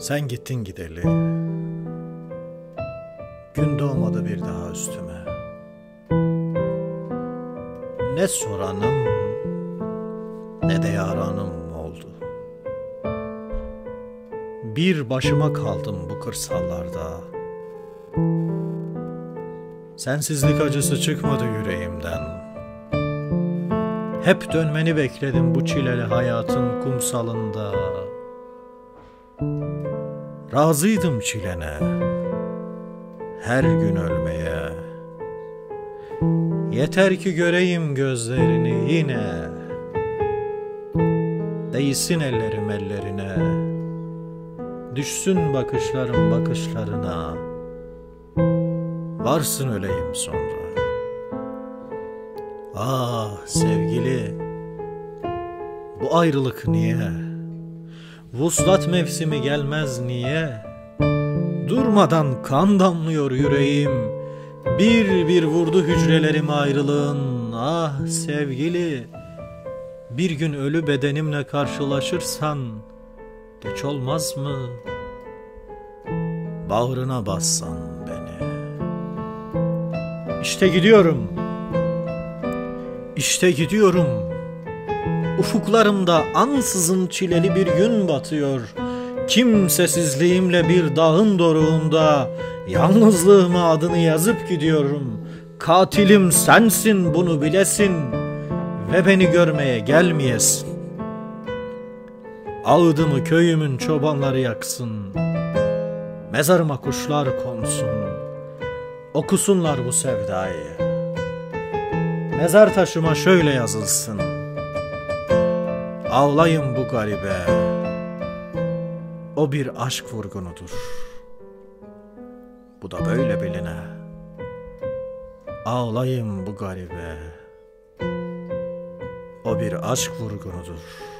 Sen gittin gideli, gün doğmadı bir daha üstüme. Ne soranım ne de yaranım oldu. Bir başıma kaldım bu kırsallarda. Sensizlik acısı çıkmadı yüreğimden. Hep dönmeni bekledim bu çileli hayatın kumsalında. Razıydım çilene, her gün ölmeye. Yeter ki göreyim gözlerini yine. Değsin ellerim ellerine. Düşsün bakışlarım bakışlarına. Varsın öleyim sonra. Ah sevgili, bu ayrılık niye? Vuslat mevsimi gelmez niye? Durmadan kan damlıyor yüreğim. Bir bir vurdu hücrelerim ayrılığın. Ah sevgili, bir gün ölü bedenimle karşılaşırsan geç olmaz mı? Bağrına bassan beni. İşte gidiyorum. İşte gidiyorum. Ufuklarımda ansızın çileli bir gün batıyor. Kimsesizliğimle bir dağın doruğunda yalnızlığıma adını yazıp gidiyorum. Katilim sensin, bunu bilesin ve beni görmeye gelmeyesin. Ağıdımı köyümün çobanları yaksın. Mezarıma kuşlar konsun. Okusunlar bu sevdayı. Mezar taşıma şöyle yazılsın: ağlayın bu garibe, o bir aşk vurgunudur. Bu da böyle biline. Ağlayın bu garibe, o bir aşk vurgunudur.